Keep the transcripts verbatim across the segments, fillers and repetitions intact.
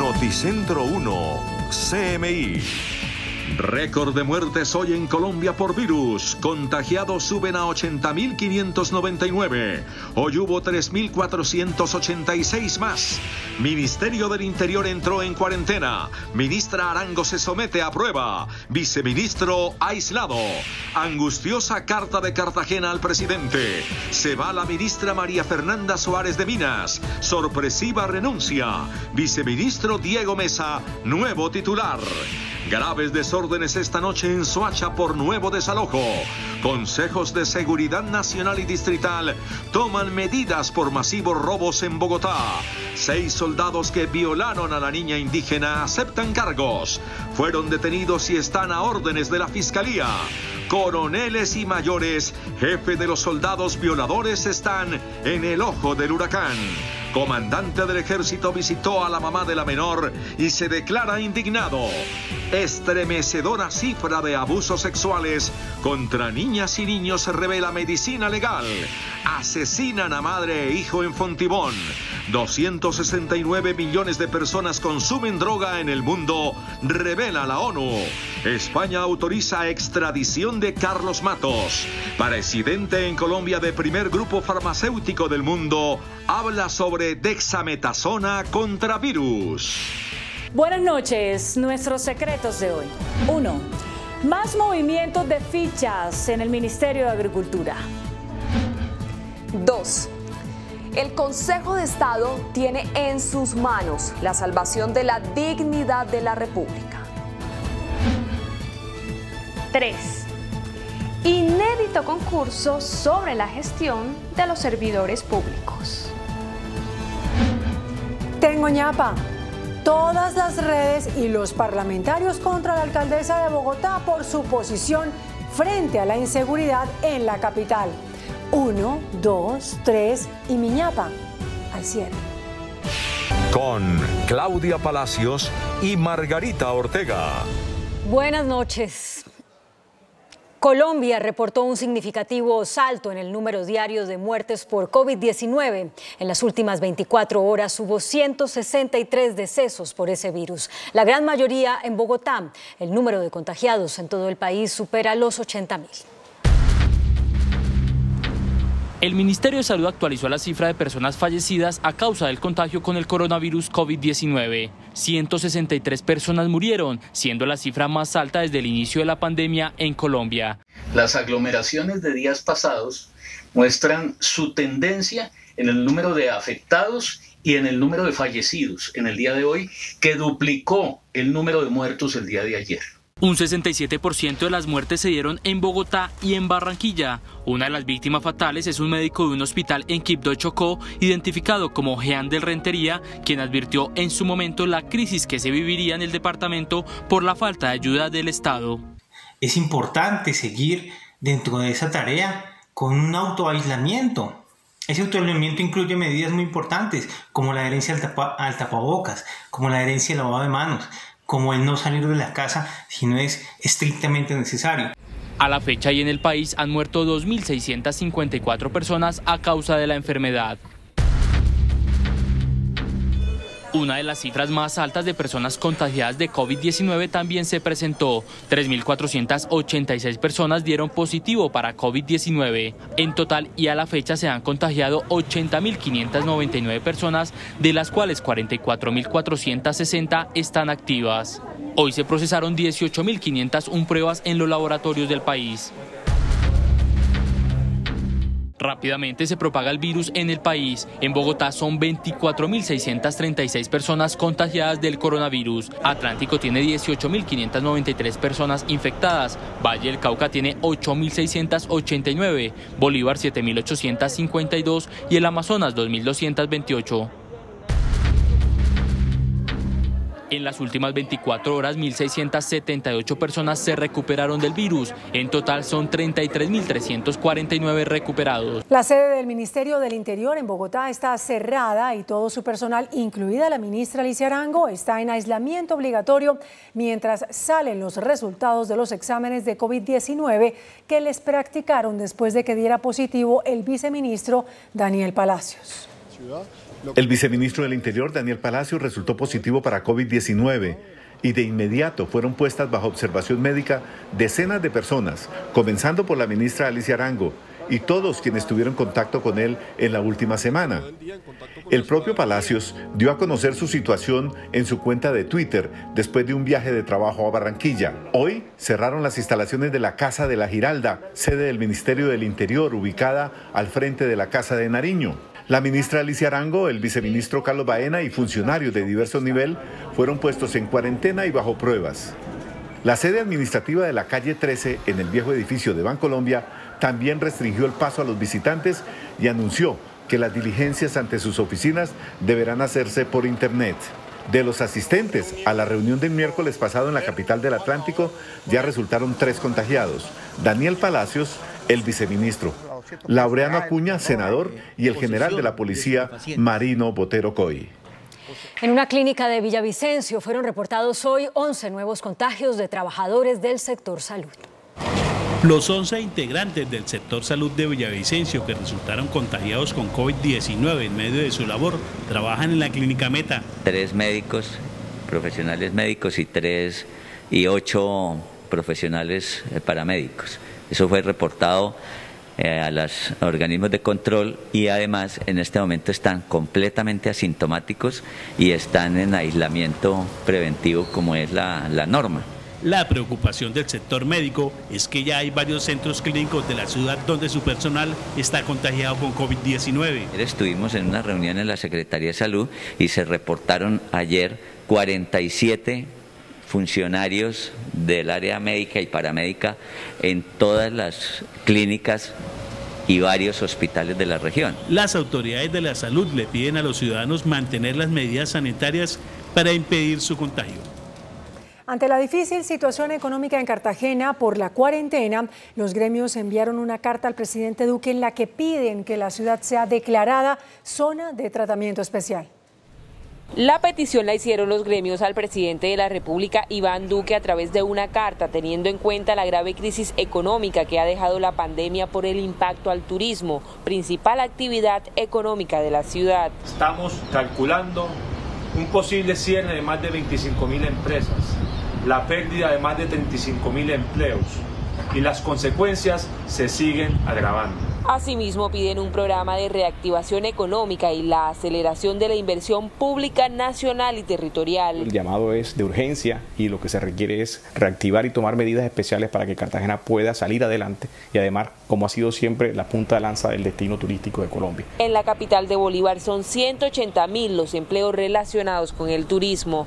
Noticentro uno, C M I. Récord de muertes hoy en Colombia por virus. Contagiados suben a ochenta mil quinientos noventa y nueve. Hoy hubo tres mil cuatrocientos ochenta y seis más. Ministerio del Interior entró en cuarentena. Ministra Arango se somete a prueba. Viceministro aislado. Angustiosa carta de Cartagena al presidente. Se va la ministra María Fernanda Suárez de Minas. Sorpresiva renuncia. Viceministro Diego Mesa, nuevo titular. Graves desórdenes esta noche en Soacha por nuevo desalojo. Consejos de Seguridad Nacional y Distrital toman medidas por masivos robos en Bogotá. Seis soldados que violaron a la niña indígena aceptan cargos. Fueron detenidos y están a órdenes de la Fiscalía. Coroneles y mayores, jefe de los soldados violadores, están en el ojo del huracán. Comandante del ejército visitó a la mamá de la menor y se declara indignado. Estremecedora cifra de abusos sexuales contra niñas y niños revela medicina legal. Asesinan a madre e hijo en Fontibón. doscientos sesenta y nueve millones de personas consumen droga en el mundo, revela la ONU. España autoriza extradición de Carlos Matos. Presidente en Colombia de primer grupo farmacéutico del mundo, habla sobre dexametasona contra virus. Buenas noches, nuestros secretos de hoy. uno. Más movimientos de fichas en el Ministerio de Agricultura. dos. El Consejo de Estado tiene en sus manos la salvación de la dignidad de la República. tres. Inédito concurso sobre la gestión de los servidores públicos. Tengo ñapa. Todas las redes y los parlamentarios contra la alcaldesa de Bogotá por su posición frente a la inseguridad en la capital. Uno, dos, tres y mi ñapa al cierre. Con Claudia Palacios y Margarita Ortega. Buenas noches. Colombia reportó un significativo salto en el número diario de muertes por COVID diecinueve. En las últimas veinticuatro horas hubo ciento sesenta y tres decesos por ese virus, la gran mayoría en Bogotá. El número de contagiados en todo el país supera los ochenta mil. El Ministerio de Salud actualizó la cifra de personas fallecidas a causa del contagio con el coronavirus COVID diecinueve. ciento sesenta y tres personas murieron, siendo la cifra más alta desde el inicio de la pandemia en Colombia. Las aglomeraciones de días pasados muestran su tendencia en el número de afectados y en el número de fallecidos en el día de hoy, que duplicó el número de muertos el día de ayer. Un sesenta y siete por ciento de las muertes se dieron en Bogotá y en Barranquilla. Una de las víctimas fatales es un médico de un hospital en Quibdó, Chocó, identificado como Jean del Rentería, quien advirtió en su momento la crisis que se viviría en el departamento por la falta de ayuda del Estado. Es importante seguir dentro de esa tarea con un autoaislamiento. Ese autoaislamiento incluye medidas muy importantes, como la adherencia al, tapa, al tapabocas, como la adherencia al lavado de manos, como el no salir de la casa si no es estrictamente necesario. A la fecha y en el país han muerto dos mil seiscientas cincuenta y cuatro personas a causa de la enfermedad. Una de las cifras más altas de personas contagiadas de COVID diecinueve también se presentó. tres mil cuatrocientas ochenta y seis personas dieron positivo para COVID diecinueve. En total y a la fecha se han contagiado ochenta mil quinientas noventa y nueve personas, de las cuales cuarenta y cuatro mil cuatrocientas sesenta están activas. Hoy se procesaron dieciocho mil quinientas una pruebas en los laboratorios del país. Rápidamente se propaga el virus en el país. En Bogotá son veinticuatro mil seiscientas treinta y seis personas contagiadas del coronavirus. Atlántico tiene dieciocho mil quinientas noventa y tres personas infectadas. Valle del Cauca tiene ocho mil seiscientas ochenta y nueve. Bolívar siete mil ochocientas cincuenta y dos y el Amazonas dos mil doscientas veintiocho. En las últimas veinticuatro horas, mil seiscientas setenta y ocho personas se recuperaron del virus. En total son treinta y tres mil trescientos cuarenta y nueve recuperados. La sede del Ministerio del Interior en Bogotá está cerrada y todo su personal, incluida la ministra Alicia Arango, está en aislamiento obligatorio mientras salen los resultados de los exámenes de COVID diecinueve que les practicaron después de que diera positivo el viceministro Daniel Palacios. El viceministro del Interior, Daniel Palacios, resultó positivo para COVID diecinueve y de inmediato fueron puestas bajo observación médica decenas de personas, comenzando por la ministra Alicia Arango y todos quienes tuvieron contacto con él en la última semana. El propio Palacios dio a conocer su situación en su cuenta de Twitter después de un viaje de trabajo a Barranquilla. Hoy cerraron las instalaciones de la Casa de la Giralda, sede del Ministerio del Interior, ubicada al frente de la Casa de Nariño. La ministra Alicia Arango, el viceministro Carlos Baena y funcionarios de diverso nivel fueron puestos en cuarentena y bajo pruebas. La sede administrativa de la calle trece, en el viejo edificio de Bancolombia, también restringió el paso a los visitantes y anunció que las diligencias ante sus oficinas deberán hacerse por internet. De los asistentes a la reunión del miércoles pasado en la capital del Atlántico, ya resultaron tres contagiados: Daniel Palacios, el viceministro, Laureano Acuña, senador, y el general de la policía, Marino Botero Coy. En una clínica de Villavicencio fueron reportados hoy once nuevos contagios de trabajadores del sector salud. Los once integrantes del sector salud de Villavicencio que resultaron contagiados con COVID diecinueve en medio de su labor trabajan en la clínica Meta. Tres médicos, profesionales médicos y tres y ocho profesionales paramédicos. Eso fue reportado eh, a los organismos de control y además en este momento están completamente asintomáticos y están en aislamiento preventivo como es la, la norma. La preocupación del sector médico es que ya hay varios centros clínicos de la ciudad donde su personal está contagiado con COVID diecinueve. Estuvimos en una reunión en la Secretaría de Salud y se reportaron ayer cuarenta y siete funcionarios del área médica y paramédica en todas las clínicas y varios hospitales de la región. Las autoridades de la salud le piden a los ciudadanos mantener las medidas sanitarias para impedir su contagio. Ante la difícil situación económica en Cartagena por la cuarentena, los gremios enviaron una carta al presidente Duque en la que piden que la ciudad sea declarada zona de tratamiento especial. La petición la hicieron los gremios al presidente de la República, Iván Duque, a través de una carta, teniendo en cuenta la grave crisis económica que ha dejado la pandemia por el impacto al turismo, principal actividad económica de la ciudad. Estamos calculando un posible cierre de más de veinticinco mil empresas, la pérdida de más de treinta y cinco mil empleos y las consecuencias se siguen agravando. Asimismo, piden un programa de reactivación económica y la aceleración de la inversión pública nacional y territorial. El llamado es de urgencia y lo que se requiere es reactivar y tomar medidas especiales para que Cartagena pueda salir adelante y además, como ha sido siempre, la punta de lanza del destino turístico de Colombia. En la capital de Bolívar son ciento ochenta mil los empleos relacionados con el turismo.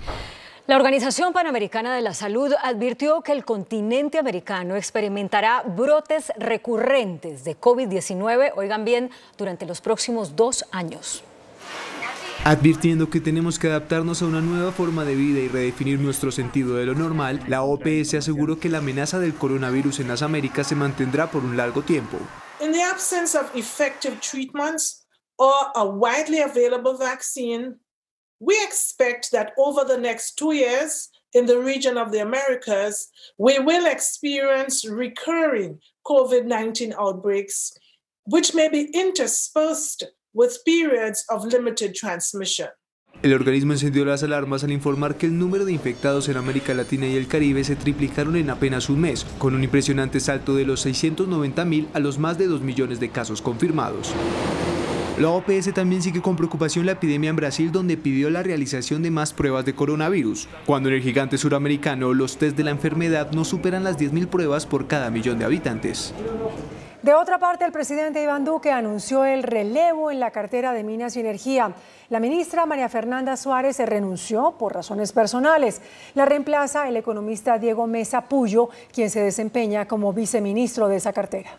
La Organización Panamericana de la Salud advirtió que el continente americano experimentará brotes recurrentes de COVID diecinueve, oigan bien, durante los próximos dos años. Advirtiendo que tenemos que adaptarnos a una nueva forma de vida y redefinir nuestro sentido de lo normal, la O P S aseguró que la amenaza del coronavirus en las Américas se mantendrá por un largo tiempo. In the absence of effective treatments or a widely available vaccine, we expect that over the next two years in the region of the Americas, we will experience recurring COVID nineteen outbreaks, which may be interspersed with periods of limited transmission. El organismo encendió las alarmas al informar que el número de infectados en América Latina y el Caribe se triplicaron en apenas un mes, con un impresionante salto de los seiscientos noventa mil a los más de dos millones de casos confirmados. La O P S también sigue con preocupación la epidemia en Brasil, donde pidió la realización de más pruebas de coronavirus, cuando en el gigante suramericano los test de la enfermedad no superan las diez mil pruebas por cada millón de habitantes. De otra parte, el presidente Iván Duque anunció el relevo en la cartera de Minas y Energía. La ministra María Fernanda Suárez se renunció por razones personales. La reemplaza el economista Diego Mesa Puyo, quien se desempeña como viceministro de esa cartera.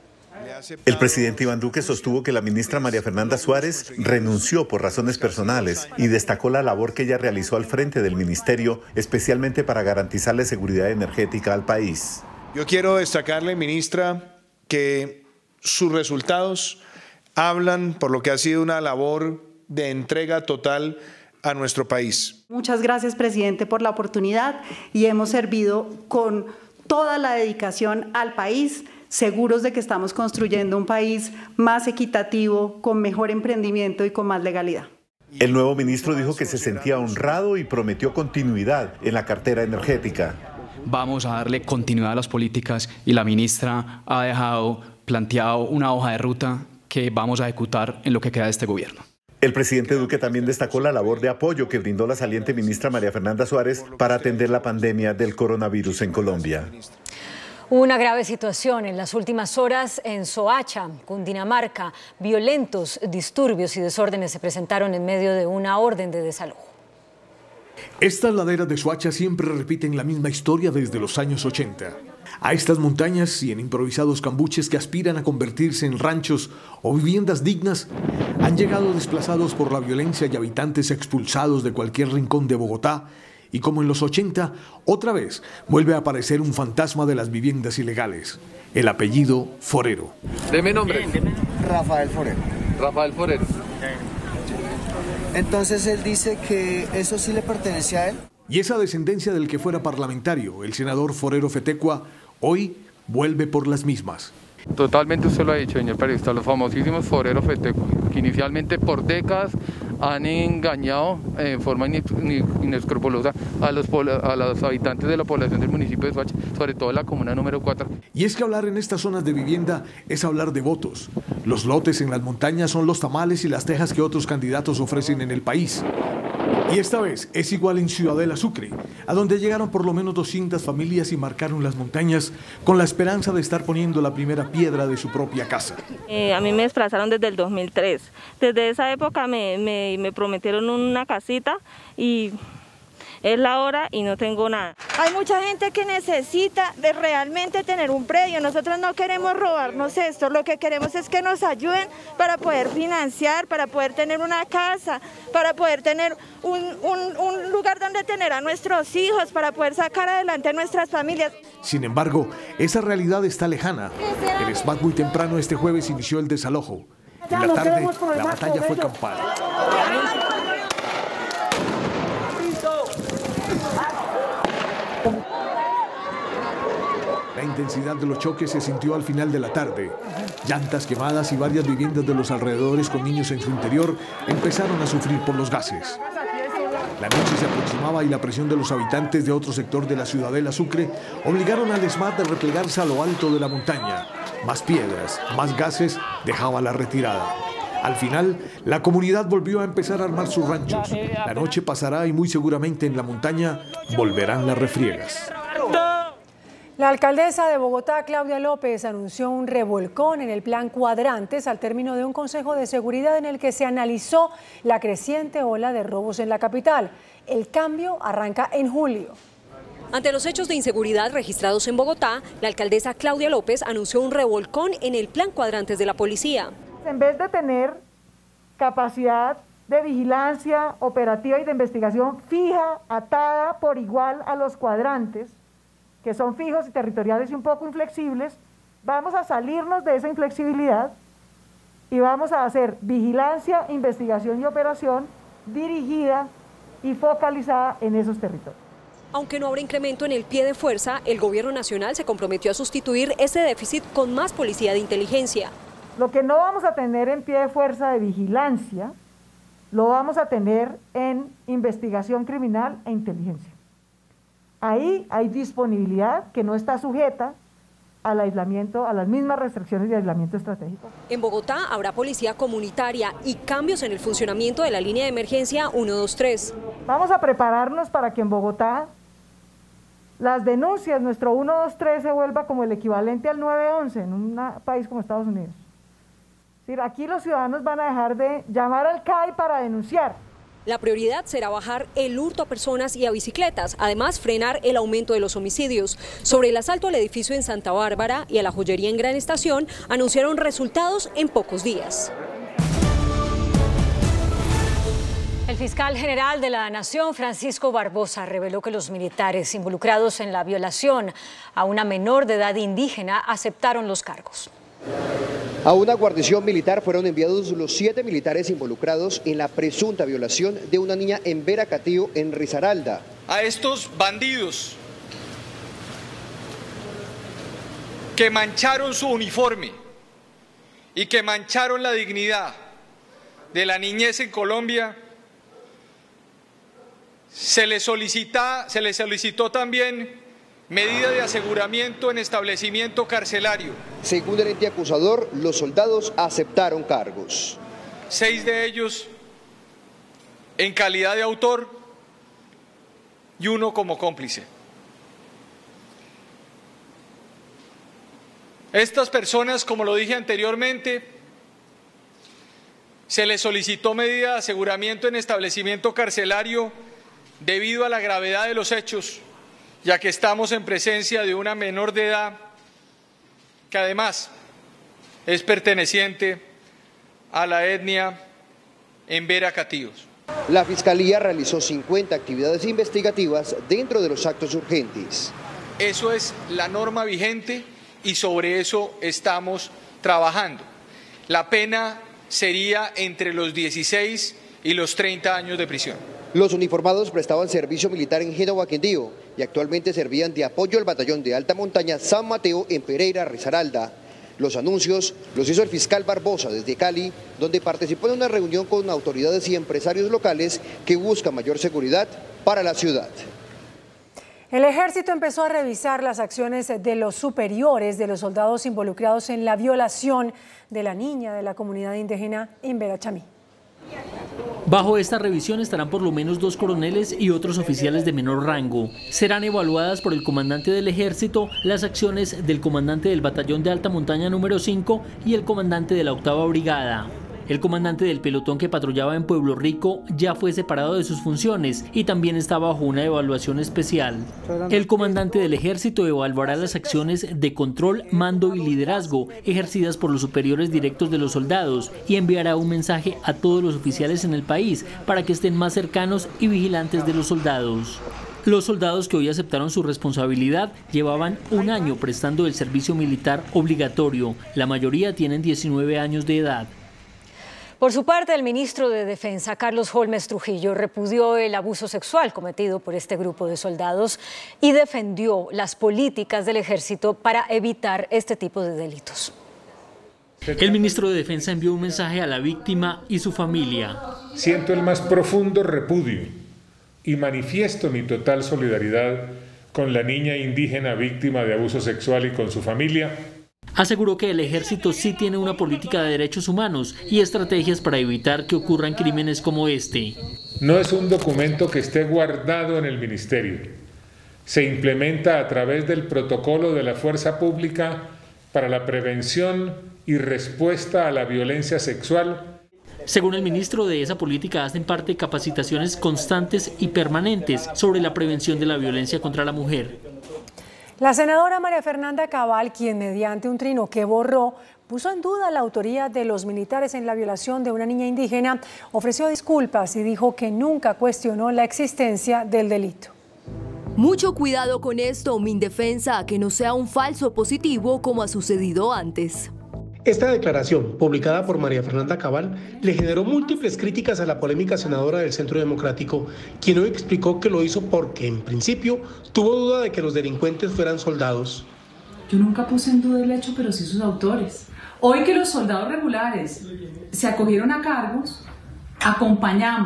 El presidente Iván Duque sostuvo que la ministra María Fernanda Suárez renunció por razones personales y destacó la labor que ella realizó al frente del ministerio, especialmente para garantizarle seguridad energética al país. Yo quiero destacarle, ministra, que sus resultados hablan por lo que ha sido una labor de entrega total a nuestro país. Muchas gracias, presidente, por la oportunidad y hemos servido con toda la dedicación al país, seguros de que estamos construyendo un país más equitativo, con mejor emprendimiento y con más legalidad. El nuevo ministro dijo que se sentía honrado y prometió continuidad en la cartera energética. Vamos a darle continuidad a las políticas y la ministra ha dejado planteado una hoja de ruta que vamos a ejecutar en lo que queda de este gobierno. El presidente Duque también destacó la labor de apoyo que brindó la saliente ministra María Fernanda Suárez para atender la pandemia del coronavirus en Colombia. Una grave situación en las últimas horas en Soacha, Cundinamarca. Violentos disturbios y desórdenes se presentaron en medio de una orden de desalojo. Estas laderas de Soacha siempre repiten la misma historia desde los años ochenta. A estas montañas y en improvisados cambuches que aspiran a convertirse en ranchos o viviendas dignas, han llegado desplazados por la violencia y habitantes expulsados de cualquier rincón de Bogotá. Y como en los ochenta, otra vez vuelve a aparecer un fantasma de las viviendas ilegales, el apellido Forero. Deme nombre. Rafael Forero. Rafael Forero. Entonces él dice que eso sí le pertenece a él. Y esa descendencia del que fuera parlamentario, el senador Forero Fetecua, hoy vuelve por las mismas. Totalmente usted lo ha dicho, señor periodista, los famosísimos Forero Fetecua, que inicialmente por décadas han engañado en forma inescrupulosa a los, a los habitantes de la población del municipio de Soacha, sobre todo la comuna número cuatro. Y es que hablar en estas zonas de vivienda es hablar de votos. Los lotes en las montañas son los tamales y las tejas que otros candidatos ofrecen en el país. Y esta vez es igual en Ciudadela Sucre, a donde llegaron por lo menos doscientas familias y marcaron las montañas con la esperanza de estar poniendo la primera piedra de su propia casa. Eh, a mí me desplazaron desde el dos mil tres. Desde esa época me, me, me prometieron una casita y es la hora y no tengo nada. Hay mucha gente que necesita de realmente tener un predio. Nosotros no queremos robarnos esto, lo que queremos es que nos ayuden para poder financiar, para poder tener una casa, para poder tener un, un, un lugar donde tener a nuestros hijos, para poder sacar adelante a nuestras familias. Sin embargo, esa realidad está lejana. El S M A T muy temprano este jueves inició el desalojo. En la tarde, la batalla fue campal. La intensidad de los choques se sintió al final de la tarde. Llantas quemadas y varias viviendas de los alrededores con niños en su interior empezaron a sufrir por los gases. La noche se aproximaba y la presión de los habitantes de otro sector de la Ciudadela Sucre obligaron al S M A T a replegarse a lo alto de la montaña. Más piedras, más gases, dejaba la retirada. Al final, la comunidad volvió a empezar a armar sus ranchos. La noche pasará y muy seguramente en la montaña volverán las refriegas. La alcaldesa de Bogotá, Claudia López, anunció un revolcón en el plan Cuadrantes al término de un consejo de seguridad en el que se analizó la creciente ola de robos en la capital. El cambio arranca en julio. Ante los hechos de inseguridad registrados en Bogotá, la alcaldesa Claudia López anunció un revolcón en el plan Cuadrantes de la policía. En vez de tener capacidad de vigilancia operativa y de investigación fija, atada por igual a los cuadrantes, que son fijos y territoriales y un poco inflexibles, vamos a salirnos de esa inflexibilidad y vamos a hacer vigilancia, investigación y operación dirigida y focalizada en esos territorios. Aunque no habrá incremento en el pie de fuerza, el gobierno nacional se comprometió a sustituir ese déficit con más policía de inteligencia. Lo que no vamos a tener en pie de fuerza de vigilancia, lo vamos a tener en investigación criminal e inteligencia. Ahí hay disponibilidad que no está sujeta al aislamiento, a las mismas restricciones de aislamiento estratégico. En Bogotá habrá policía comunitaria y cambios en el funcionamiento de la línea de emergencia uno dos tres. Vamos a prepararnos para que en Bogotá las denuncias, nuestro uno dos tres se vuelva como el equivalente al nueve once en un país como Estados Unidos. Es decir, aquí los ciudadanos van a dejar de llamar al C A I para denunciar. La prioridad será bajar el hurto a personas y a bicicletas, además frenar el aumento de los homicidios. Sobre el asalto al edificio en Santa Bárbara y a la joyería en Gran Estación, anunciaron resultados en pocos días. El fiscal general de la Nación, Francisco Barbosa, reveló que los militares involucrados en la violación a una menor de edad indígena aceptaron los cargos. A una guarnición militar fueron enviados los siete militares involucrados en la presunta violación de una niña en Veracatío, en Risaralda. A estos bandidos que mancharon su uniforme y que mancharon la dignidad de la niñez en Colombia, se les solicita, se les solicitó también medida de aseguramiento en establecimiento carcelario. Según el ente acusador, los soldados aceptaron cargos. Seis de ellos en calidad de autor y uno como cómplice. Estas personas, como lo dije anteriormente, se les solicitó medida de aseguramiento en establecimiento carcelario debido a la gravedad de los hechos, ya que estamos en presencia de una menor de edad que además es perteneciente a la etnia Embera Catíos. La Fiscalía realizó cincuenta actividades investigativas dentro de los actos urgentes. Eso es la norma vigente y sobre eso estamos trabajando. La pena sería entre los dieciséis y los treinta años de prisión. Los uniformados prestaban servicio militar en Génova, Quindío, y actualmente servían de apoyo al batallón de alta montaña San Mateo en Pereira, Risaralda. Los anuncios los hizo el fiscal Barbosa desde Cali, donde participó en una reunión con autoridades y empresarios locales que buscan mayor seguridad para la ciudad. El ejército empezó a revisar las acciones de los superiores de los soldados involucrados en la violación de la niña de la comunidad indígena Embera Chamí. Bajo esta revisión estarán por lo menos dos coroneles y otros oficiales de menor rango. Serán evaluadas por el comandante del ejército las acciones del comandante del batallón de alta montaña número cinco y el comandante de la octava brigada. El comandante del pelotón que patrullaba en Pueblo Rico ya fue separado de sus funciones y también está bajo una evaluación especial. El comandante del ejército evaluará las acciones de control, mando y liderazgo ejercidas por los superiores directos de los soldados y enviará un mensaje a todos los oficiales en el país para que estén más cercanos y vigilantes de los soldados. Los soldados que hoy aceptaron su responsabilidad llevaban un año prestando el servicio militar obligatorio. La mayoría tienen diecinueve años de edad. Por su parte, el ministro de Defensa, Carlos Holmes Trujillo, repudió el abuso sexual cometido por este grupo de soldados y defendió las políticas del ejército para evitar este tipo de delitos. El ministro de Defensa envió un mensaje a la víctima y su familia. Siento el más profundo repudio y manifiesto mi total solidaridad con la niña indígena víctima de abuso sexual y con su familia. Aseguró que el ejército sí tiene una política de derechos humanos y estrategias para evitar que ocurran crímenes como este. No es un documento que esté guardado en el ministerio. Se implementa a través del protocolo de la Fuerza Pública para la prevención y respuesta a la violencia sexual. Según el ministro, de esa política hacen parte capacitaciones constantes y permanentes sobre la prevención de la violencia contra la mujer. La senadora María Fernanda Cabal, quien mediante un trino que borró, puso en duda la autoría de los militares en la violación de una niña indígena, ofreció disculpas y dijo que nunca cuestionó la existencia del delito. Mucho cuidado con esto, Mindefensa, que no sea un falso positivo como ha sucedido antes. Esta declaración, publicada por María Fernanda Cabal, le generó múltiples críticas a la polémica senadora del Centro Democrático, quien hoy explicó que lo hizo porque, en principio, tuvo duda de que los delincuentes fueran soldados. Yo nunca puse en duda el hecho, pero sí sus autores. Hoy que los soldados regulares se acogieron a cargos, acompañamos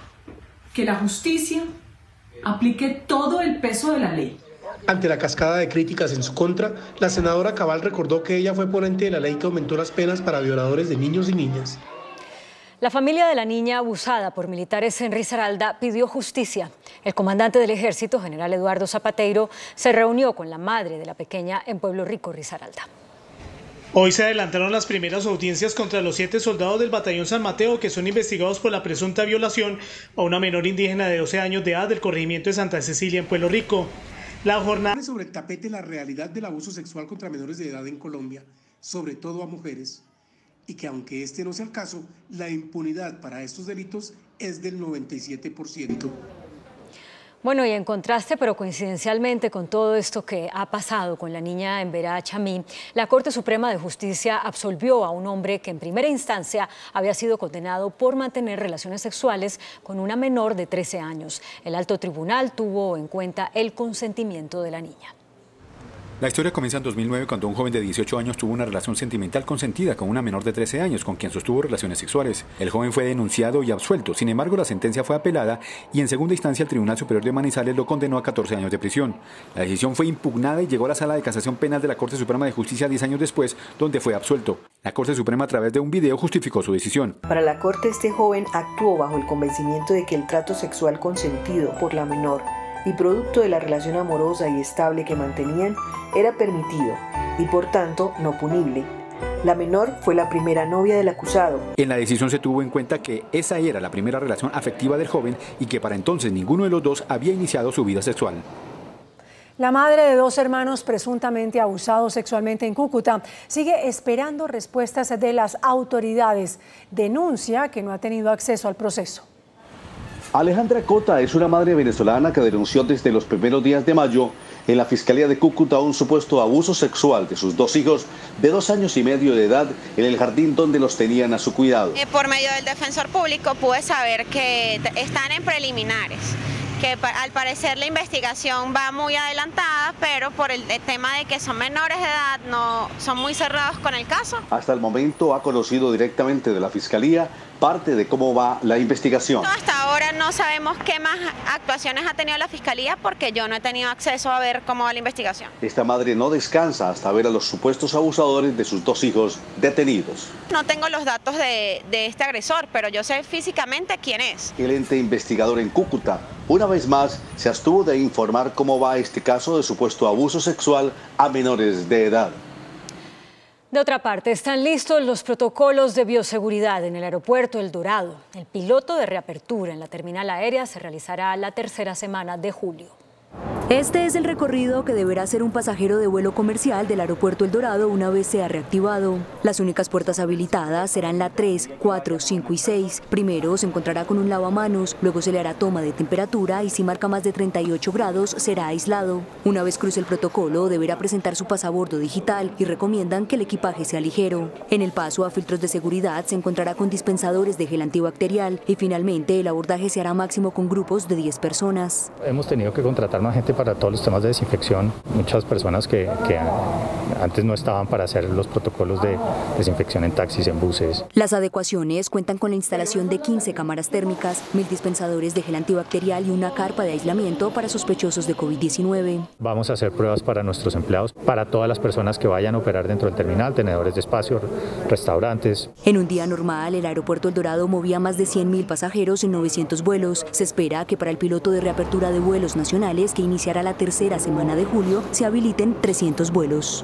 que la justicia aplique todo el peso de la ley. Ante la cascada de críticas en su contra, la senadora Cabal recordó que ella fue ponente de la ley que aumentó las penas para violadores de niños y niñas. La familia de la niña abusada por militares en Risaralda pidió justicia. El comandante del ejército, general Eduardo Zapateiro, se reunió con la madre de la pequeña en Pueblo Rico, Risaralda. Hoy se adelantaron las primeras audiencias contra los siete soldados del batallón San Mateo que son investigados por la presunta violación a una menor indígena de doce años de edad del corregimiento de Santa Cecilia en Pueblo Rico. La jornada sobre el tapete la realidad del abuso sexual contra menores de edad en Colombia, sobre todo a mujeres, y que aunque este no sea el caso, la impunidad para estos delitos es del noventa y siete por ciento. Bueno, y en contraste, pero coincidencialmente con todo esto que ha pasado con la niña Embera Chamí, la Corte Suprema de Justicia absolvió a un hombre que en primera instancia había sido condenado por mantener relaciones sexuales con una menor de trece años. El alto tribunal tuvo en cuenta el consentimiento de la niña. La historia comienza en dos mil nueve cuando un joven de dieciocho años tuvo una relación sentimental consentida con una menor de trece años con quien sostuvo relaciones sexuales. El joven fue denunciado y absuelto, sin embargo la sentencia fue apelada y en segunda instancia el Tribunal Superior de Manizales lo condenó a catorce años de prisión. La decisión fue impugnada y llegó a la Sala de Casación Penal de la Corte Suprema de Justicia diez años después, donde fue absuelto. La Corte Suprema a través de un video justificó su decisión. Para la Corte, este joven actuó bajo el convencimiento de que el trato sexual consentido por la menor y producto de la relación amorosa y estable que mantenían era permitido y por tanto no punible. La menor fue la primera novia del acusado. En la decisión se tuvo en cuenta que esa era la primera relación afectiva del joven y que para entonces ninguno de los dos había iniciado su vida sexual. La madre de dos hermanos presuntamente abusados sexualmente en Cúcuta sigue esperando respuestas de las autoridades. Denuncia que no ha tenido acceso al proceso. Alejandra Cota es una madre venezolana que denunció desde los primeros días de mayo en la Fiscalía de Cúcuta un supuesto abuso sexual de sus dos hijos de dos años y medio de edad en el jardín donde los tenían a su cuidado. Eh, por medio del defensor público pude saber que están en preliminares, que al parecer la investigación va muy adelantada, pero por el tema de que son menores de edad no son muy cerrados con el caso. Hasta el momento ha conocido directamente de la Fiscalía parte de cómo va la investigación. No, hasta ahora no sabemos qué más actuaciones ha tenido la Fiscalía porque yo no he tenido acceso a ver cómo va la investigación. Esta madre no descansa hasta ver a los supuestos abusadores de sus dos hijos detenidos. No tengo los datos de, de este agresor, pero yo sé físicamente quién es. El ente investigador en Cúcuta, una vez más, se abstuvo de informar cómo va este caso de supuesto abuso sexual a menores de edad. De otra parte, están listos los protocolos de bioseguridad en el aeropuerto El Dorado. El piloto de reapertura en la terminal aérea se realizará la tercera semana de julio. Este es el recorrido que deberá hacer un pasajero de vuelo comercial del aeropuerto El Dorado una vez sea reactivado. Las únicas puertas habilitadas serán la tres, cuatro, cinco y seis. Primero se encontrará con un lavamanos, luego se le hará toma de temperatura y si marca más de treinta y ocho grados será aislado. Una vez cruce el protocolo deberá presentar su pasaporte digital y recomiendan que el equipaje sea ligero. En el paso a filtros de seguridad se encontrará con dispensadores de gel antibacterial y finalmente el abordaje se hará máximo con grupos de diez personas. Hemos tenido que contratar más gente para todos los temas de desinfección, muchas personas que, que antes no estaban para hacer los protocolos de desinfección en taxis, en buses. Las adecuaciones cuentan con la instalación de quince cámaras térmicas, mil dispensadores de gel antibacterial y una carpa de aislamiento para sospechosos de COVID diecinueve. Vamos a hacer pruebas para nuestros empleados, para todas las personas que vayan a operar dentro del terminal, tenedores de espacio, restaurantes. En un día normal, el aeropuerto El Dorado movía más de cien mil pasajeros en novecientos vuelos. Se espera que para el piloto de reapertura de vuelos nacionales, que iniciará la tercera semana de julio, se habiliten trescientos vuelos.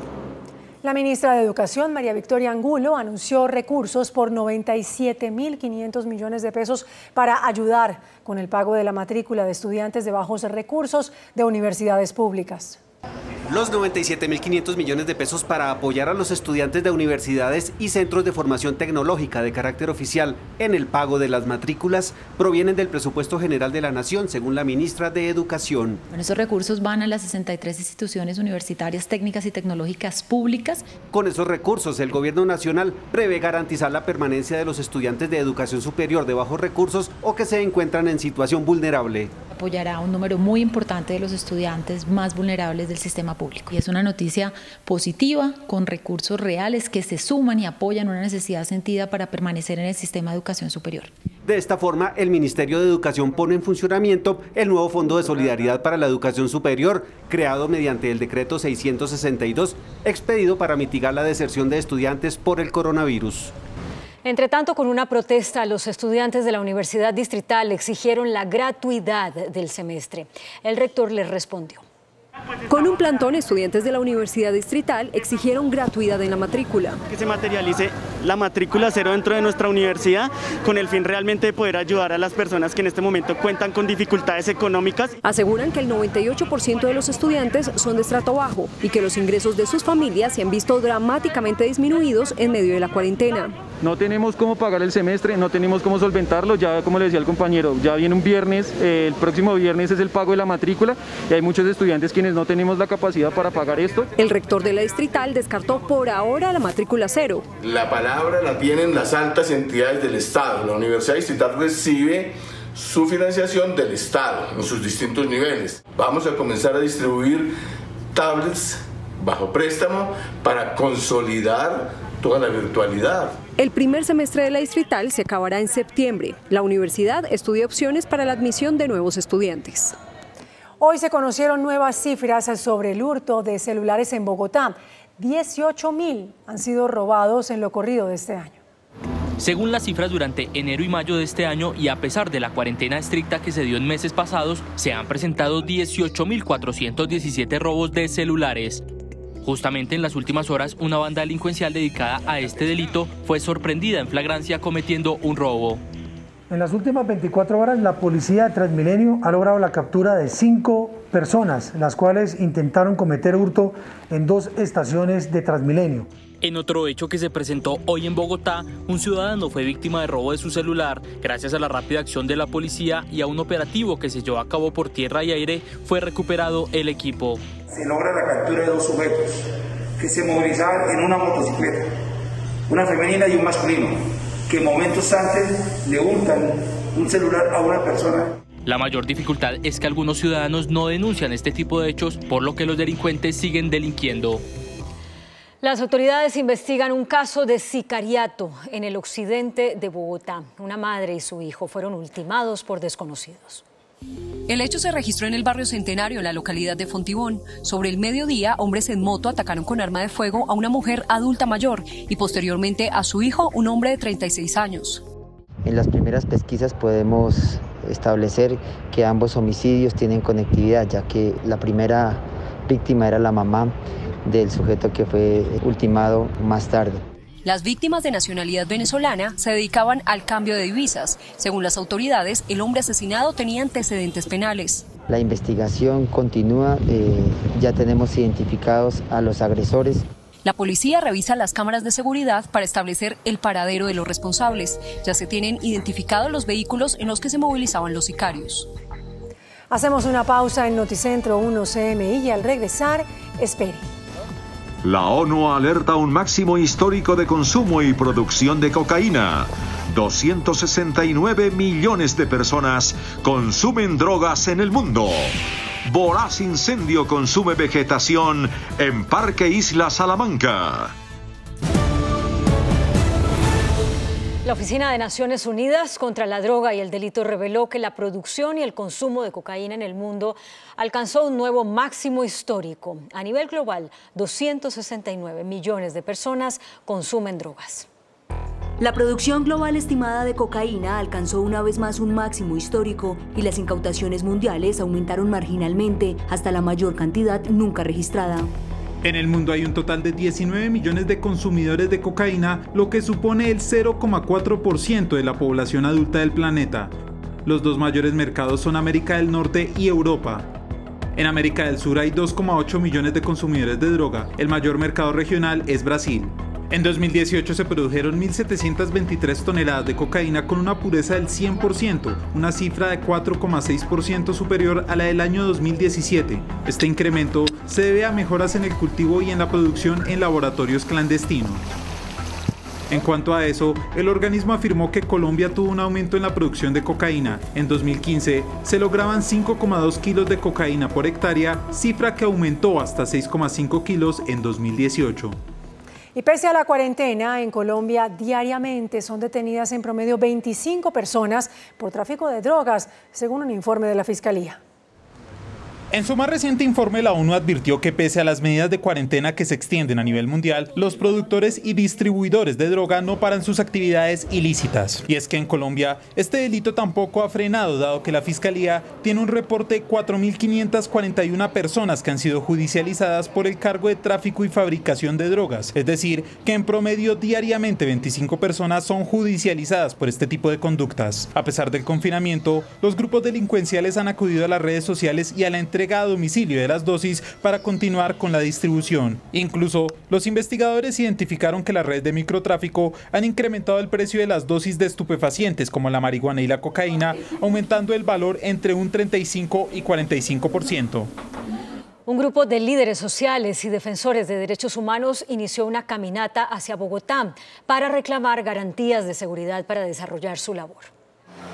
La ministra de Educación, María Victoria Angulo, anunció recursos por noventa y siete mil quinientos millones de pesos para ayudar con el pago de la matrícula de estudiantes de bajos recursos de universidades públicas. Los noventa y siete mil quinientos millones de pesos para apoyar a los estudiantes de universidades y centros de formación tecnológica de carácter oficial en el pago de las matrículas provienen del presupuesto general de la Nación, según la ministra de Educación. Bueno, esos recursos van a las sesenta y tres instituciones universitarias técnicas y tecnológicas públicas. Con esos recursos, el gobierno nacional prevé garantizar la permanencia de los estudiantes de educación superior de bajos recursos o que se encuentran en situación vulnerable. Apoyará a un número muy importante de los estudiantes más vulnerables del sistema público. Y es una noticia positiva, con recursos reales que se suman y apoyan una necesidad sentida para permanecer en el sistema de educación superior. De esta forma, el Ministerio de Educación pone en funcionamiento el nuevo Fondo de Solidaridad para la Educación Superior, creado mediante el decreto seiscientos sesenta y dos, expedido para mitigar la deserción de estudiantes por el coronavirus. Entre tanto, con una protesta, los estudiantes de la Universidad Distrital exigieron la gratuidad del semestre. El rector les respondió. Con un plantón, estudiantes de la Universidad Distrital exigieron gratuidad en la matrícula. Que se materialice la matrícula cero dentro de nuestra universidad con el fin realmente de poder ayudar a las personas que en este momento cuentan con dificultades económicas. Aseguran que el noventa y ocho por ciento de los estudiantes son de estrato bajo y que los ingresos de sus familias se han visto dramáticamente disminuidos en medio de la cuarentena. No tenemos cómo pagar el semestre, no tenemos cómo solventarlo, ya como le decía el compañero, ya viene un viernes, eh, el próximo viernes es el pago de la matrícula y hay muchos estudiantes quienes no tenemos la capacidad para pagar esto. El rector de la Distrital descartó por ahora la matrícula cero. La palabra la tienen las altas entidades del Estado. La Universidad Distrital recibe su financiación del Estado en sus distintos niveles. Vamos a comenzar a distribuir tablets bajo préstamo para consolidar toda la virtualidad. El primer semestre de la distrital se acabará en septiembre. La universidad estudia opciones para la admisión de nuevos estudiantes. Hoy se conocieron nuevas cifras sobre el hurto de celulares en Bogotá. dieciocho mil han sido robados en lo corrido de este año. Según las cifras durante enero y mayo de este año y a pesar de la cuarentena estricta que se dio en meses pasados, se han presentado dieciocho mil cuatrocientos diecisiete robos de celulares. Justamente en las últimas horas, una banda delincuencial dedicada a este delito fue sorprendida en flagrancia cometiendo un robo. En las últimas veinticuatro horas, la policía de Transmilenio ha logrado la captura de cinco personas, las cuales intentaron cometer hurto en dos estaciones de Transmilenio. En otro hecho que se presentó hoy en Bogotá, un ciudadano fue víctima de robo de su celular. Gracias a la rápida acción de la policía y a un operativo que se llevó a cabo por tierra y aire, fue recuperado el equipo. Se logra la captura de dos sujetos que se movilizaban en una motocicleta, una femenina y un masculino, que momentos antes le hurtan un celular a una persona. La mayor dificultad es que algunos ciudadanos no denuncian este tipo de hechos, por lo que los delincuentes siguen delinquiendo. Las autoridades investigan un caso de sicariato en el occidente de Bogotá. Una madre y su hijo fueron ultimados por desconocidos. El hecho se registró en el barrio Centenario, en la localidad de Fontibón. Sobre el mediodía, hombres en moto atacaron con arma de fuego a una mujer adulta mayor y posteriormente a su hijo, un hombre de treinta y seis años. En las primeras pesquisas podemos establecer que ambos homicidios tienen conectividad, ya que la primera víctima era la mamá del sujeto que fue ultimado más tarde. Las víctimas de nacionalidad venezolana se dedicaban al cambio de divisas. Según las autoridades, el hombre asesinado tenía antecedentes penales. La investigación continúa, eh, ya tenemos identificados a los agresores. La policía revisa las cámaras de seguridad para establecer el paradero de los responsables. Ya se tienen identificados los vehículos en los que se movilizaban los sicarios. Hacemos una pausa en Noticentro uno C M I y al regresar, espere. La ONU alerta un máximo histórico de consumo y producción de cocaína. doscientos sesenta y nueve millones de personas consumen drogas en el mundo. Voraz incendio consume vegetación en Parque Isla Salamanca. La Oficina de Naciones Unidas contra la Droga y el Delito reveló que la producción y el consumo de cocaína en el mundo alcanzó un nuevo máximo histórico. A nivel global, doscientos sesenta y nueve millones de personas consumen drogas. La producción global estimada de cocaína alcanzó una vez más un máximo histórico y las incautaciones mundiales aumentaron marginalmente hasta la mayor cantidad nunca registrada. En el mundo hay un total de diecinueve millones de consumidores de cocaína, lo que supone el cero coma cuatro por ciento de la población adulta del planeta. Los dos mayores mercados son América del Norte y Europa. En América del Sur hay dos coma ocho millones de consumidores de droga. El mayor mercado regional es Brasil. En dos mil dieciocho se produjeron mil setecientas veintitrés toneladas de cocaína con una pureza del cien por ciento, una cifra de cuatro coma seis por ciento superior a la del año dos mil diecisiete. Este incremento se debe a mejoras en el cultivo y en la producción en laboratorios clandestinos. En cuanto a eso, el organismo afirmó que Colombia tuvo un aumento en la producción de cocaína. En dos mil quince se lograban cinco coma dos kilos de cocaína por hectárea, cifra que aumentó hasta seis coma cinco kilos en dos mil dieciocho. Y pese a la cuarentena, en Colombia diariamente son detenidas en promedio veinticinco personas por tráfico de drogas, según un informe de la Fiscalía. En su más reciente informe, la ONU advirtió que pese a las medidas de cuarentena que se extienden a nivel mundial, los productores y distribuidores de droga no paran sus actividades ilícitas. Y es que en Colombia, este delito tampoco ha frenado, dado que la Fiscalía tiene un reporte de cuatro mil quinientas cuarenta y una personas que han sido judicializadas por el cargo de tráfico y fabricación de drogas. Es decir, que en promedio diariamente veinticinco personas son judicializadas por este tipo de conductas. A pesar del confinamiento, los grupos delincuenciales han acudido a las redes sociales y a la entrega a domicilio de las dosis para continuar con la distribución. Incluso, los investigadores identificaron que las redes de microtráfico han incrementado el precio de las dosis de estupefacientes como la marihuana y la cocaína, aumentando el valor entre un treinta y cinco y cuarenta y cinco por ciento. Un grupo de líderes sociales y defensores de derechos humanos inició una caminata hacia Bogotá para reclamar garantías de seguridad para desarrollar su labor.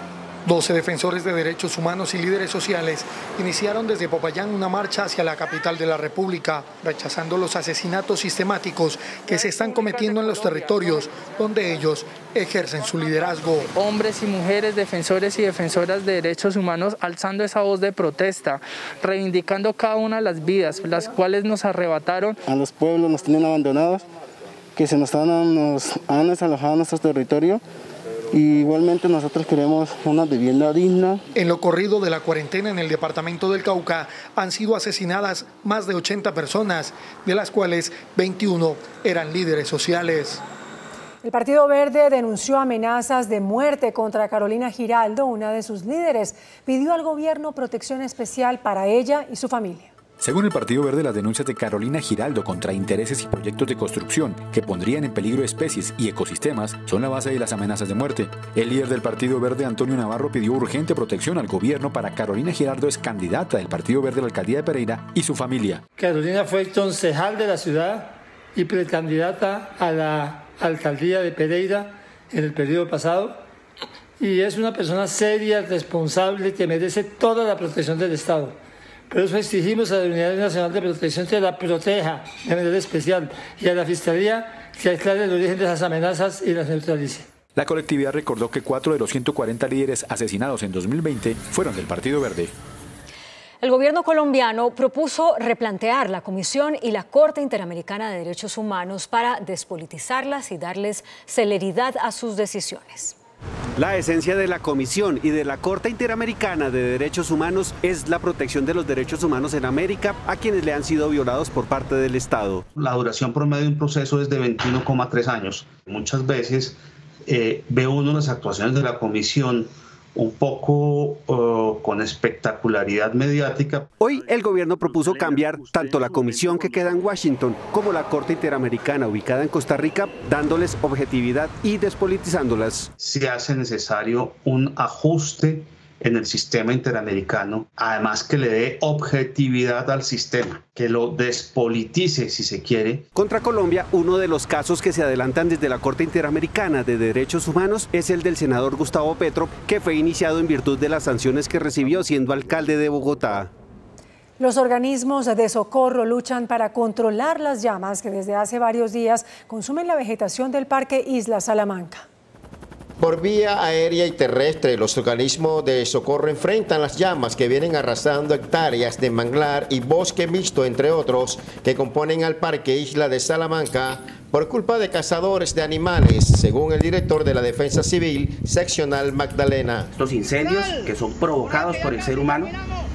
doce defensores de derechos humanos y líderes sociales iniciaron desde Popayán una marcha hacia la capital de la República, rechazando los asesinatos sistemáticos que se están cometiendo en los territorios donde ellos ejercen su liderazgo. Hombres y mujeres, defensores y defensoras de derechos humanos, alzando esa voz de protesta, reivindicando cada una de las vidas, las cuales nos arrebataron. A los pueblos nos tienen abandonados, que se nos han, nos han desalojado nuestro territorio. Y igualmente nosotros queremos una vivienda digna. En lo corrido de la cuarentena en el departamento del Cauca han sido asesinadas más de ochenta personas, de las cuales veintiuno eran líderes sociales. El Partido Verde denunció amenazas de muerte contra Carolina Giraldo, una de sus líderes. Pidió al gobierno protección especial para ella y su familia. Según el Partido Verde, las denuncias de Carolina Giraldo contra intereses y proyectos de construcción que pondrían en peligro especies y ecosistemas son la base de las amenazas de muerte. El líder del Partido Verde, Antonio Navarro, pidió urgente protección al gobierno para Carolina Giraldo, es candidata del Partido Verde a la alcaldía de Pereira, y su familia. Carolina fue concejal de la ciudad y precandidata a la alcaldía de Pereira en el periodo pasado, y es una persona seria, responsable, que merece toda la protección del Estado. Por eso exigimos a la Unidad Nacional de Protección que la proteja de manera especial y a la Fiscalía que aclare el origen de esas amenazas y las neutralice. La colectividad recordó que cuatro de los ciento cuarenta líderes asesinados en dos mil veinte fueron del Partido Verde. El gobierno colombiano propuso replantear la Comisión y la Corte Interamericana de Derechos Humanos para despolitizarlas y darles celeridad a sus decisiones. La esencia de la Comisión y de la Corte Interamericana de Derechos Humanos es la protección de los derechos humanos en América a quienes le han sido violados por parte del Estado. La duración promedio de un proceso es de veintiuno coma tres años. Muchas veces eh, ve uno las actuaciones de la Comisión un poco uh, con espectacularidad mediática. Hoy el gobierno propuso cambiar tanto la comisión que queda en Washington como la Corte Interamericana ubicada en Costa Rica, dándoles objetividad y despolitizándolas. Se hace necesario un ajuste en el sistema interamericano, además que le dé objetividad al sistema, que lo despolitice si se quiere. Contra Colombia, uno de los casos que se adelantan desde la Corte Interamericana de Derechos Humanos es el del senador Gustavo Petro, que fue iniciado en virtud de las sanciones que recibió siendo alcalde de Bogotá. Los organismos de socorro luchan para controlar las llamas que desde hace varios días consumen la vegetación del Parque Isla Salamanca. Por vía aérea y terrestre, los organismos de socorro enfrentan las llamas que vienen arrasando hectáreas de manglar y bosque mixto, entre otros, que componen al Parque Isla de Salamanca por culpa de cazadores de animales, según el director de la Defensa Civil Seccional Magdalena. Estos incendios, que son provocados por el ser humano,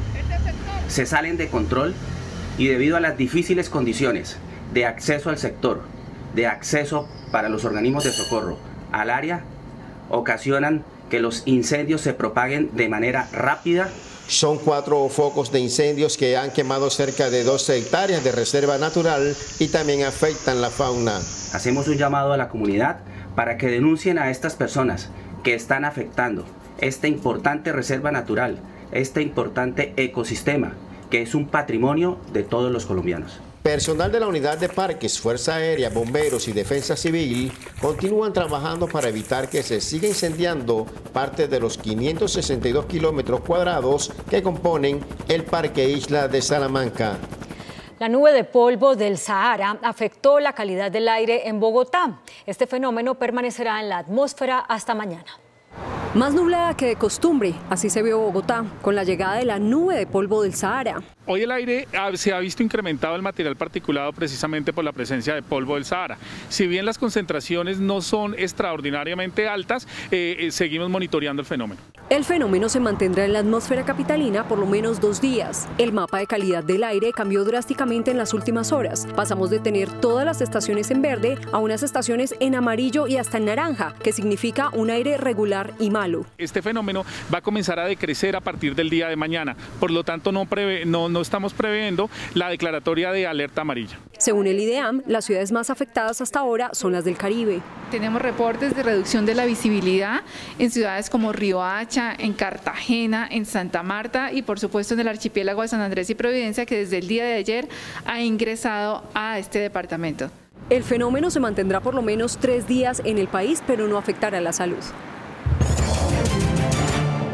se salen de control y debido a las difíciles condiciones de acceso al sector, de acceso para los organismos de socorro al área, ocasionan que los incendios se propaguen de manera rápida. Son cuatro focos de incendios que han quemado cerca de doce hectáreas de reserva natural y también afectan la fauna. Hacemos un llamado a la comunidad para que denuncien a estas personas que están afectando esta importante reserva natural, este importante ecosistema, que es un patrimonio de todos los colombianos. Personal de la Unidad de Parques, Fuerza Aérea, Bomberos y Defensa Civil continúan trabajando para evitar que se siga incendiando parte de los quinientos sesenta y dos kilómetros cuadrados que componen el Parque Isla de Salamanca. La nube de polvo del Sahara afectó la calidad del aire en Bogotá. Este fenómeno permanecerá en la atmósfera hasta mañana. Más nublada que de costumbre, así se vio Bogotá, con la llegada de la nube de polvo del Sahara. Hoy el aire se ha visto incrementado el material particulado precisamente por la presencia de polvo del Sahara. Si bien las concentraciones no son extraordinariamente altas, eh, eh, seguimos monitoreando el fenómeno. El fenómeno se mantendrá en la atmósfera capitalina por lo menos dos días. El mapa de calidad del aire cambió drásticamente en las últimas horas. Pasamos de tener todas las estaciones en verde a unas estaciones en amarillo y hasta en naranja, que significa un aire regular y malo. Este fenómeno va a comenzar a decrecer a partir del día de mañana, por lo tanto no, prevé, no, no estamos previendo la declaratoria de alerta amarilla. Según el IDEAM, las ciudades más afectadas hasta ahora son las del Caribe. Tenemos reportes de reducción de la visibilidad en ciudades como Riohacha, en Cartagena, en Santa Marta y por supuesto en el archipiélago de San Andrés y Providencia, que desde el día de ayer ha ingresado a este departamento. El fenómeno se mantendrá por lo menos tres días en el país, pero no afectará la salud.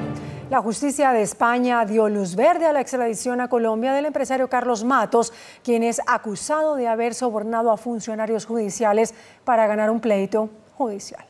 La justicia de España dio luz verde a la extradición a Colombia del empresario Carlos Matos, quien es acusado de haber sobornado a funcionarios judiciales para ganar un pleito judicial.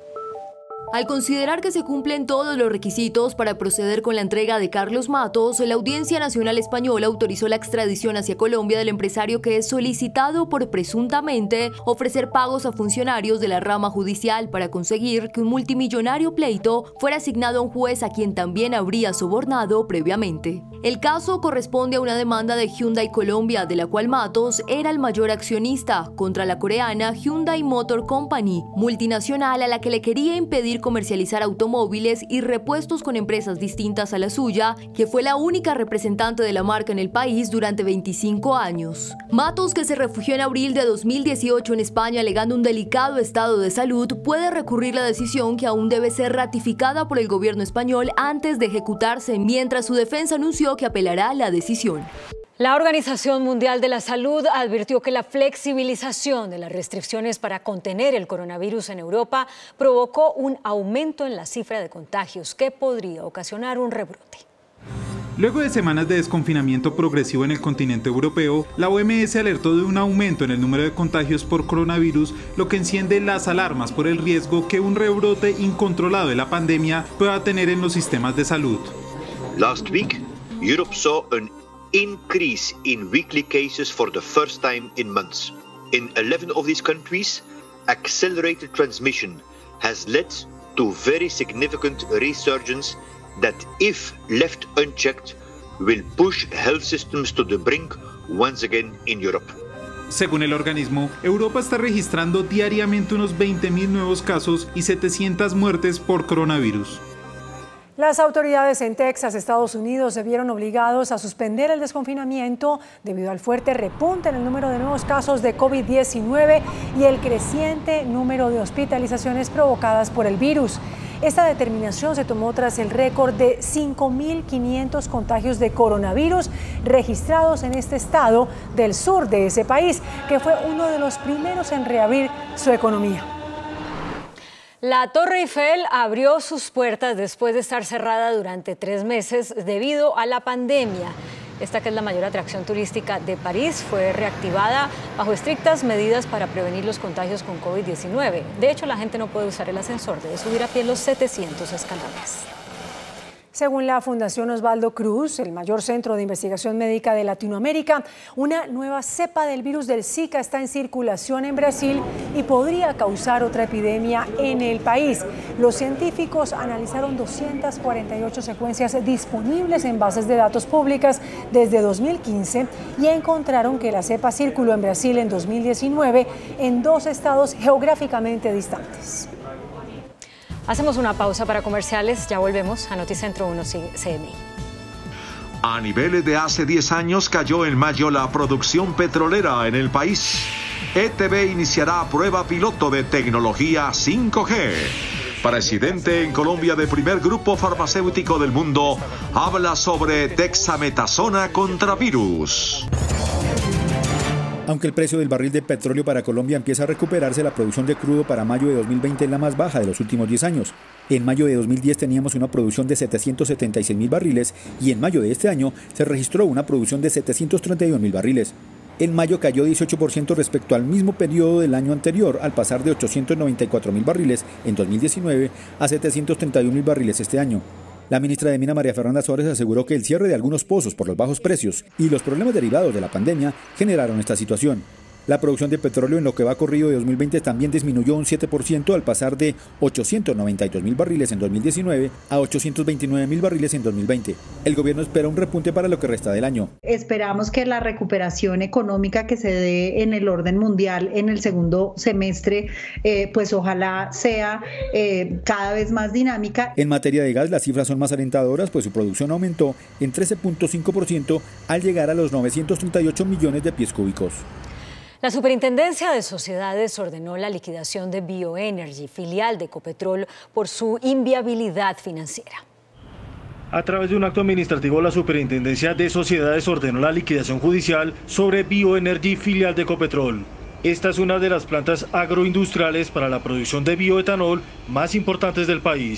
Al considerar que se cumplen todos los requisitos para proceder con la entrega de Carlos Matos, la Audiencia Nacional Española autorizó la extradición hacia Colombia del empresario que es solicitado por presuntamente ofrecer pagos a funcionarios de la rama judicial para conseguir que un multimillonario pleito fuera asignado a un juez a quien también habría sobornado previamente. El caso corresponde a una demanda de Hyundai Colombia, de la cual Matos era el mayor accionista, contra la coreana Hyundai Motor Company, multinacional a la que le quería impedir comercializar automóviles y repuestos con empresas distintas a la suya, que fue la única representante de la marca en el país durante veinticinco años. Matos, que se refugió en abril de dos mil dieciocho en España alegando un delicado estado de salud, puede recurrir la decisión, que aún debe ser ratificada por el gobierno español antes de ejecutarse, mientras su defensa anunció que apelará la decisión. La Organización Mundial de la Salud advirtió que la flexibilización de las restricciones para contener el coronavirus en Europa provocó un aumento en la cifra de contagios que podría ocasionar un rebrote. Luego de semanas de desconfinamiento progresivo en el continente europeo, la O M S alertó de un aumento en el número de contagios por coronavirus, lo que enciende las alarmas por el riesgo que un rebrote incontrolado de la pandemia pueda tener en los sistemas de salud. Last week, Europe saw an increase in weekly cases for the first time in months. In eleven of these countries, accelerated transmission has led to very significant resurgence that, if left unchecked, will push health systems to the brink once again in Europe. Según el organismo, Europa está registrando diariamente unos veinte mil nuevos casos y setecientas muertes por coronavirus. Las autoridades en Texas, Estados Unidos, se vieron obligados a suspender el desconfinamiento debido al fuerte repunte en el número de nuevos casos de COVID diecinueve y el creciente número de hospitalizaciones provocadas por el virus. Esta determinación se tomó tras el récord de cinco mil quinientos contagios de coronavirus registrados en este estado del sur de ese país, que fue uno de los primeros en reabrir su economía. La Torre Eiffel abrió sus puertas después de estar cerrada durante tres meses debido a la pandemia. Esta, que es la mayor atracción turística de París, fue reactivada bajo estrictas medidas para prevenir los contagios con COVID diecinueve. De hecho, la gente no puede usar el ascensor, debe subir a pie los setecientos escalones. Según la Fundación Osvaldo Cruz, el mayor centro de investigación médica de Latinoamérica, una nueva cepa del virus del Zika está en circulación en Brasil y podría causar otra epidemia en el país. Los científicos analizaron doscientas cuarenta y ocho secuencias disponibles en bases de datos públicas desde dos mil quince y encontraron que la cepa circuló en Brasil en dos mil diecinueve en dos estados geográficamente distantes. Hacemos una pausa para comerciales, ya volvemos a Noticentro uno C N I. A niveles de hace diez años cayó en mayo la producción petrolera en el país. E T V iniciará prueba piloto de tecnología cinco G. Presidente en Colombia de primer grupo farmacéutico del mundo habla sobre dexametasona contra virus. Aunque el precio del barril de petróleo para Colombia empieza a recuperarse, la producción de crudo para mayo de dos mil veinte es la más baja de los últimos diez años. En mayo de dos mil diez teníamos una producción de setecientos setenta y seis mil barriles y en mayo de este año se registró una producción de setecientos treinta y un mil barriles. En mayo cayó dieciocho por ciento respecto al mismo periodo del año anterior, al pasar de ochocientos noventa y cuatro mil barriles en dos mil diecinueve a setecientos treinta y un mil barriles este año. La ministra de Mina, María Fernanda Suárez, aseguró que el cierre de algunos pozos por los bajos precios y los problemas derivados de la pandemia generaron esta situación. La producción de petróleo en lo que va corrido de dos mil veinte también disminuyó un siete por ciento al pasar de ochocientos noventa y dos mil barriles en dos mil diecinueve a ochocientos veintinueve mil barriles en dos mil veinte. El gobierno espera un repunte para lo que resta del año. Esperamos que la recuperación económica que se dé en el orden mundial en el segundo semestre, eh, pues ojalá sea eh, cada vez más dinámica. En materia de gas, las cifras son más alentadoras, pues su producción aumentó en trece punto cinco por ciento al llegar a los novecientos treinta y ocho millones de pies cúbicos. La Superintendencia de Sociedades ordenó la liquidación de Bioenergy, filial de Ecopetrol, por su inviabilidad financiera. A través de un acto administrativo, la Superintendencia de Sociedades ordenó la liquidación judicial sobre Bioenergy, filial de Ecopetrol. Esta es una de las plantas agroindustriales para la producción de bioetanol más importantes del país.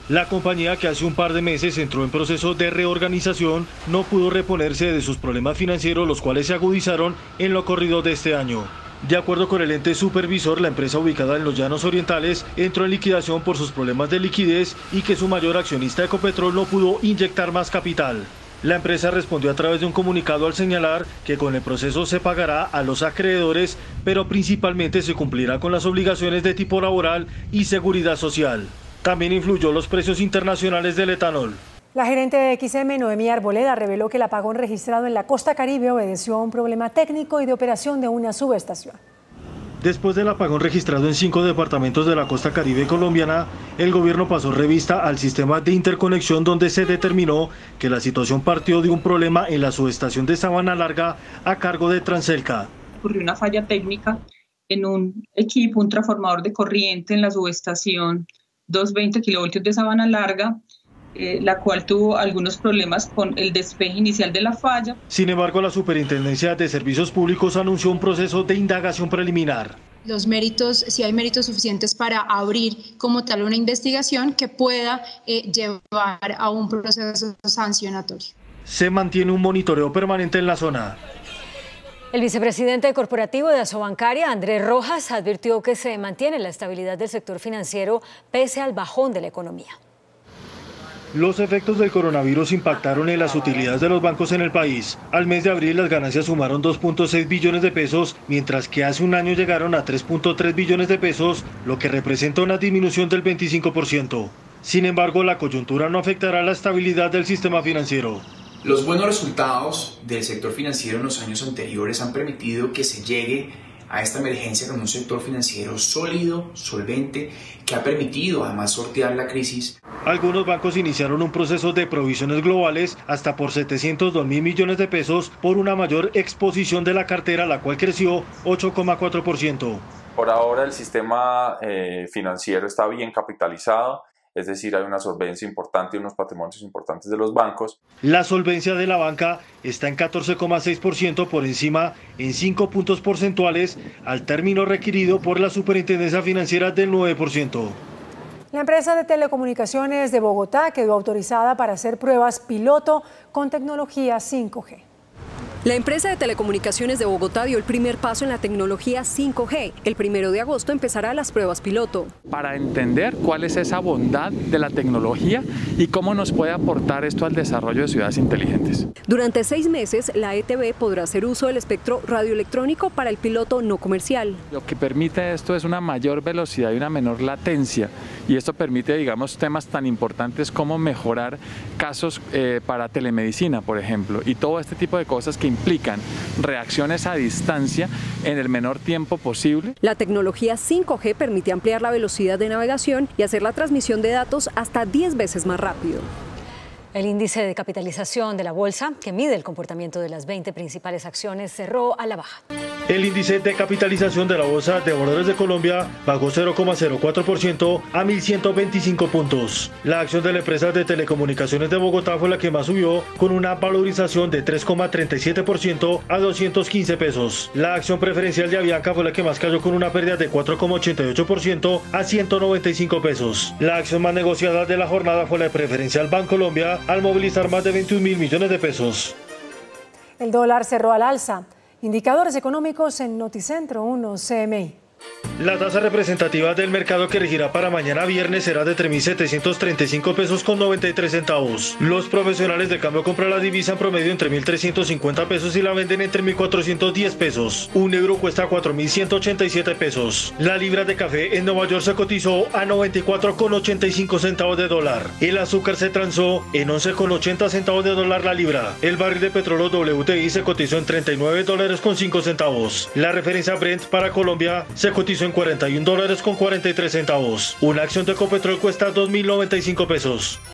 La compañía, que hace un par de meses entró en proceso de reorganización, no pudo reponerse de sus problemas financieros, los cuales se agudizaron en lo corrido de este año. De acuerdo con el ente supervisor, la empresa, ubicada en los Llanos Orientales, entró en liquidación por sus problemas de liquidez y que su mayor accionista, Ecopetrol, no pudo inyectar más capital. La empresa respondió a través de un comunicado al señalar que con el proceso se pagará a los acreedores, pero principalmente se cumplirá con las obligaciones de tipo laboral y seguridad social. También influyó los precios internacionales del etanol. La gerente de X M, Noemí Arboleda, reveló que el apagón registrado en la costa caribe obedeció a un problema técnico y de operación de una subestación. Después del apagón registrado en cinco departamentos de la costa caribe colombiana, el gobierno pasó revista al sistema de interconexión, donde se determinó que la situación partió de un problema en la subestación de Sabana Larga a cargo de Transelca. Ocurrió una falla técnica en un equipo, un transformador de corriente en la subestación doscientos veinte kilovoltios de Sabana Larga, eh, la cual tuvo algunos problemas con el despeje inicial de la falla. Sin embargo, la Superintendencia de Servicios Públicos anunció un proceso de indagación preliminar. Los méritos, si hay méritos suficientes para abrir como tal una investigación que pueda eh, llevar a un proceso sancionatorio. Se mantiene un monitoreo permanente en la zona. El vicepresidente corporativo de Asobancaria, Andrés Rojas, advirtió que se mantiene la estabilidad del sector financiero pese al bajón de la economía. Los efectos del coronavirus impactaron en las utilidades de los bancos en el país. Al mes de abril las ganancias sumaron dos punto seis billones de pesos, mientras que hace un año llegaron a tres punto tres billones de pesos, lo que representa una disminución del veinticinco por ciento. Sin embargo, la coyuntura no afectará la estabilidad del sistema financiero. Los buenos resultados del sector financiero en los años anteriores han permitido que se llegue a esta emergencia con un sector financiero sólido, solvente, que ha permitido además sortear la crisis. Algunos bancos iniciaron un proceso de provisiones globales hasta por setecientos dos mil millones de pesos por una mayor exposición de la cartera, la cual creció ocho coma cuatro por ciento. Por ahora el sistema eh, financiero está bien capitalizado. Es decir, hay una solvencia importante y unos patrimonios importantes de los bancos. La solvencia de la banca está en catorce coma seis por ciento, por encima en cinco puntos porcentuales al término requerido por la Superintendencia Financiera del nueve por ciento. La empresa de telecomunicaciones de Bogotá quedó autorizada para hacer pruebas piloto con tecnología cinco G. La empresa de telecomunicaciones de Bogotá dio el primer paso en la tecnología cinco G. El primero de agosto empezará las pruebas piloto. Para entender cuál es esa bondad de la tecnología y cómo nos puede aportar esto al desarrollo de ciudades inteligentes. Durante seis meses, la E T B podrá hacer uso del espectro radioelectrónico para el piloto no comercial. Lo que permite esto es una mayor velocidad y una menor latencia. Y esto permite, digamos, temas tan importantes como mejorar casos eh, para telemedicina, por ejemplo, y todo este tipo de cosas que implican reacciones a distancia en el menor tiempo posible. La tecnología cinco G permite ampliar la velocidad de navegación y hacer la transmisión de datos hasta diez veces más rápido. El índice de capitalización de la bolsa, que mide el comportamiento de las veinte principales acciones, cerró a la baja. El índice de capitalización de la Bolsa de Valores de Colombia bajó cero coma cero cuatro por ciento a mil ciento veinticinco puntos. La acción de la empresa de telecomunicaciones de Bogotá fue la que más subió, con una valorización de tres coma treinta y siete por ciento a doscientos quince pesos. La acción preferencial de Avianca fue la que más cayó, con una pérdida de cuatro coma ochenta y ocho por ciento a ciento noventa y cinco pesos. La acción más negociada de la jornada fue la preferencial Bancolombia, al movilizar más de veintiún mil millones de pesos. El dólar cerró al alza. Indicadores económicos en Noticentro uno C M I. La tasa representativa del mercado que regirá para mañana viernes será de tres mil setecientos treinta y cinco pesos con noventa y tres centavos. Los profesionales de cambio compran la divisa en promedio entre mil trescientos cincuenta pesos y la venden entre mil cuatrocientos diez pesos. Un euro cuesta cuatro mil ciento ochenta y siete pesos. La libra de café en Nueva York se cotizó a noventa y cuatro con ochenta y cinco centavos de dólar. El azúcar se transó en once con ochenta centavos de dólar la libra. El barril de petróleo W T I se cotizó en treinta y nueve dólares con cinco centavos. La referencia Brent para Colombia se cotizó en cuarenta y un dólares con cuarenta y tres centavos. Una acción de Ecopetrol cuesta dos mil noventa y cinco pesos.